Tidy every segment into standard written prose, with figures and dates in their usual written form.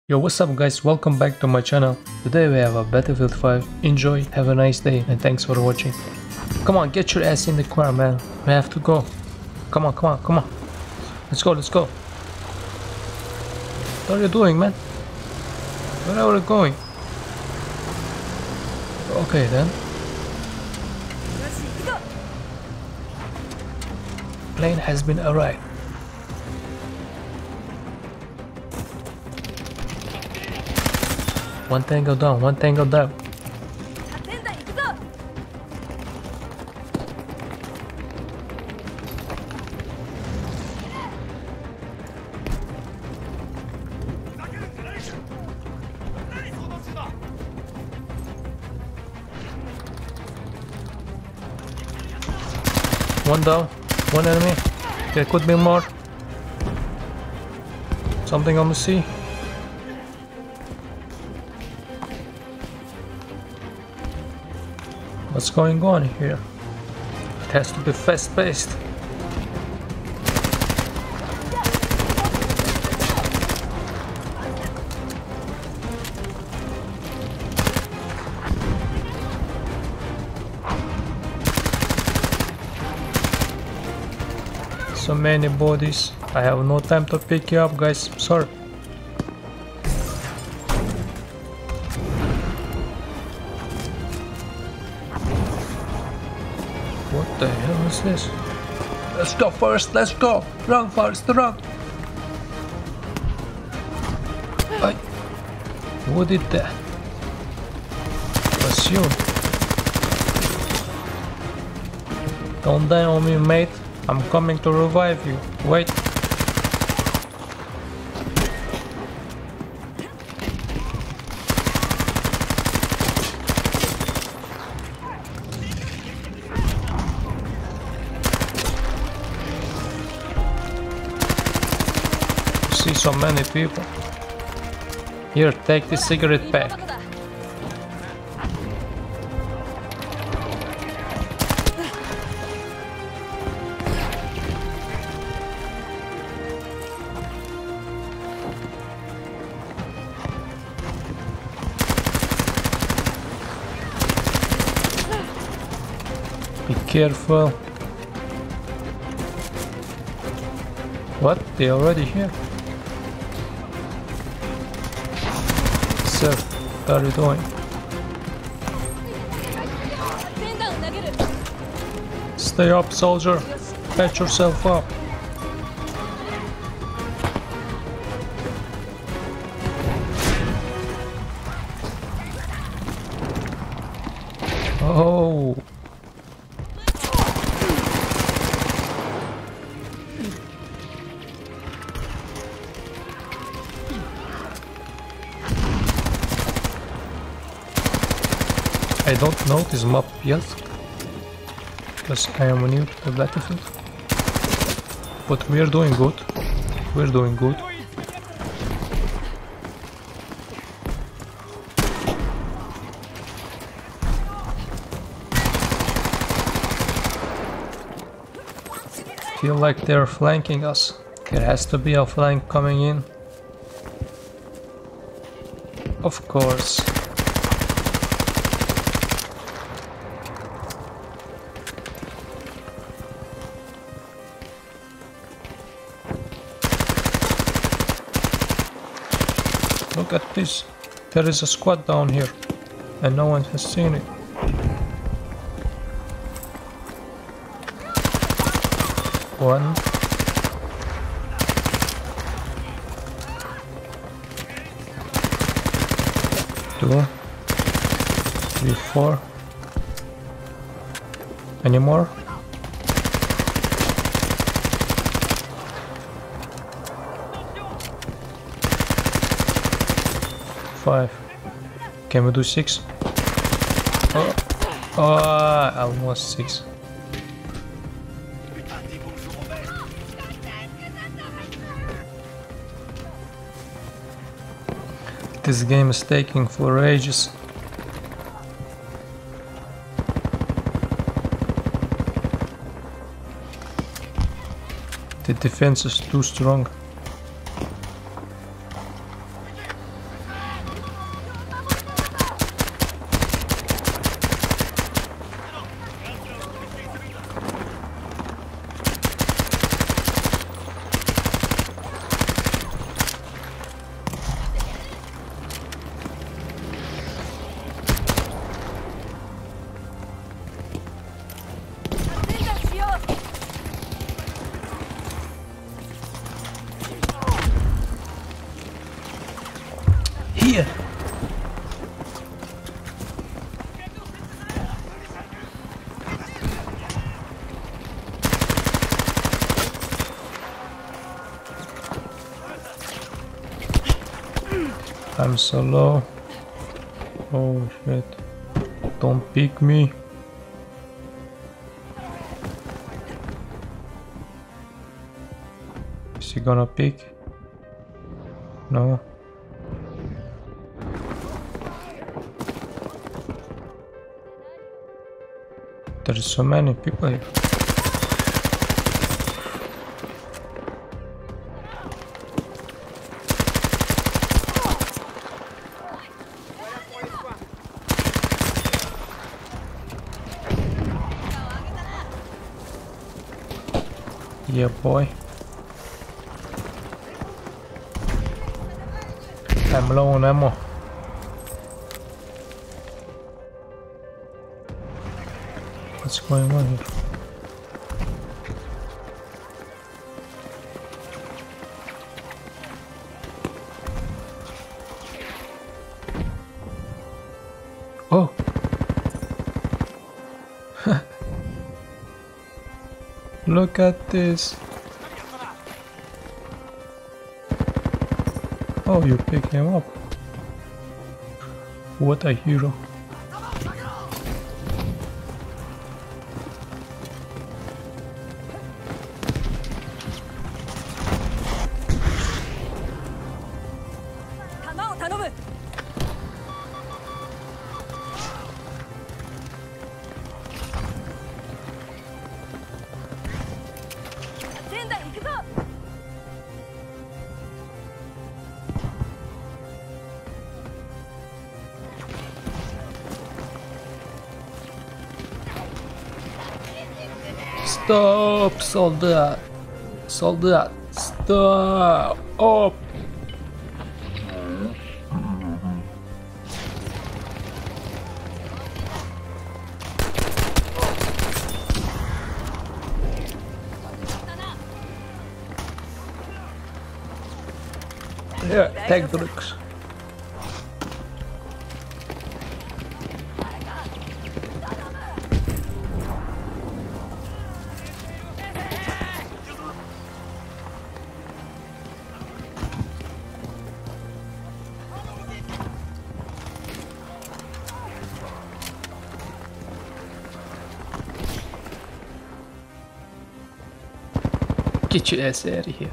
Yo, what's up guys, welcome back to my channel. Today we have a Battlefield 5. Enjoy, have a nice day, and thanks for watching. Come on, get your ass in the car, man. We have to go. Come on, come on, come on. Let's go, let's go. What are you doing, man? Where are we going? Okay then. Plane has been arrived. One tango down, one tango down. One down, one enemy. There could be more. Something on the sea. What's going on here? It has to be fast-paced. So many bodies. I have no time to pick you up, guys. Sorry. What the hell is this? Let's go first, let's go! Run first, run! Who did that? Was you. Don't die on me, mate. I'm coming to revive you. Wait. See so many people. Here, take this cigarette pack. Be careful. What? They already here? Sir, what are you doing? Stay up, soldier. Patch yourself up. Oh. I don't know this map yet, because I am new to the Battlefield, but we are doing good, we're doing good. Feel like they're flanking us. There has to be a flank coming in. Of course. Look at this. There is a squad down here, and no one has seen it. One. Two. Three, four. Any more? Five. Can we do six? Oh, almost six. This game is taking for ages. The defense is too strong. Here. I'm so low. Oh shit. Don't pick me. Is he gonna pick? No. There's so many people here. Yeah, boy. I'm low on ammo. What's going on here? Oh! Look at this! Oh, you pick him up. What a hero. Stop, soldat! Soldat, stop! Up! Yeah, take drugs. Get your ass out of here.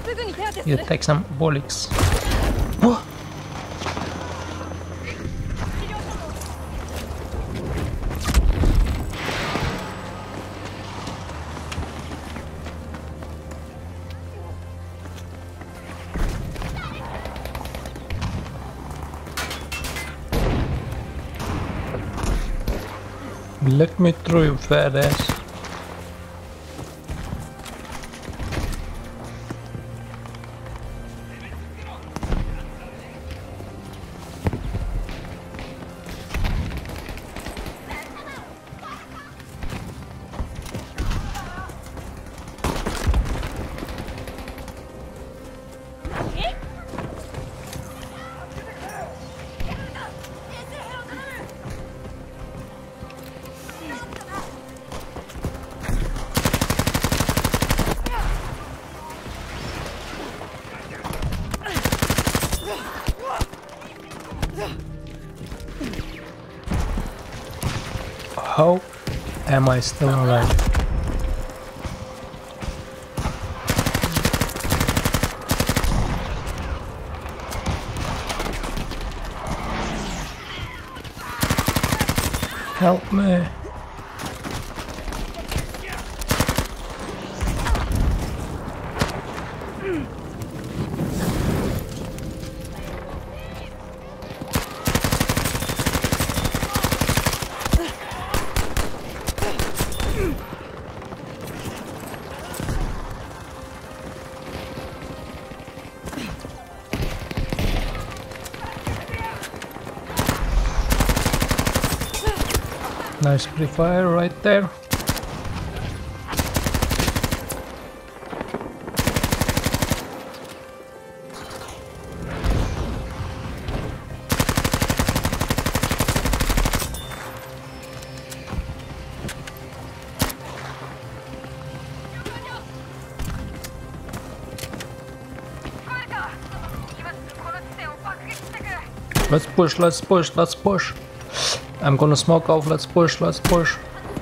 You take some bullets. What? Let me through, you fat ass. How am I still alive? Help me. Nice free fire right there. Let's push, let's push, let's push. I'm gonna smoke off, let's push, let's push.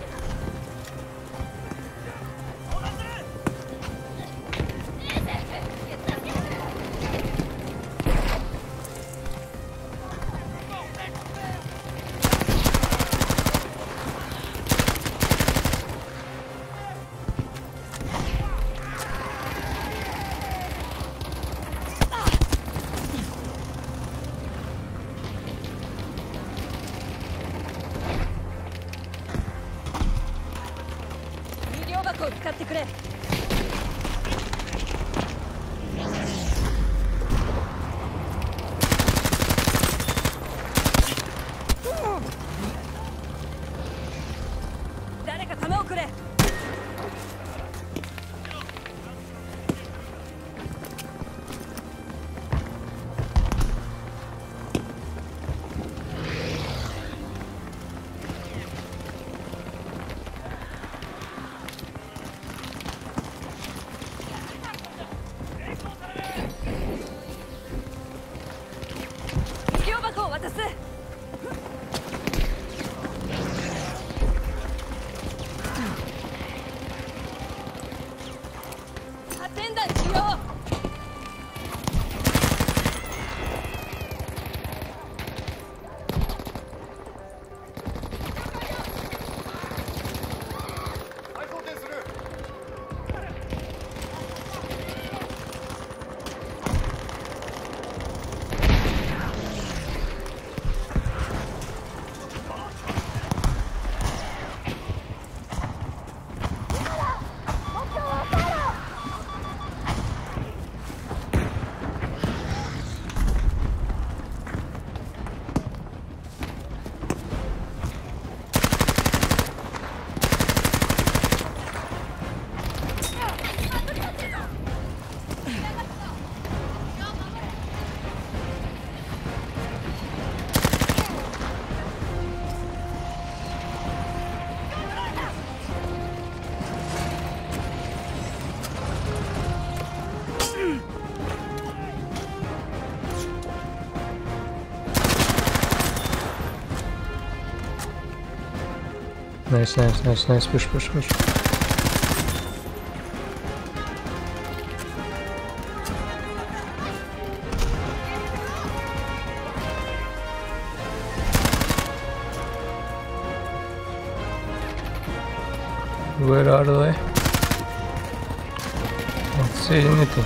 Nice, nice, nice, nice. Push, push, push. Where are they? Don't see anything.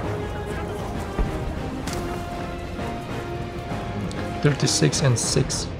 .36 and 6.